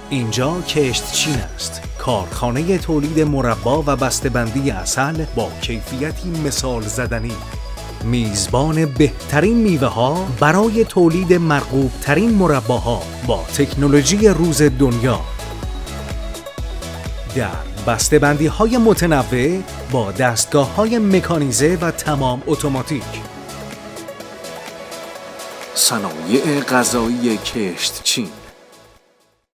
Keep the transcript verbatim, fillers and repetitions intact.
اینجا کشت چین است، کارخانه تولید مربا و بسته‌بندی عسل با کیفیتی مثال زدنی. میزبان بهترین میوه ها برای تولید مرغوب ترین مرباها با تکنولوژی روز دنیا. در بسته‌بندی های متنوع با دستگاه های مکانیزه و تمام اتوماتیک. صنایع غذایی کشت چین.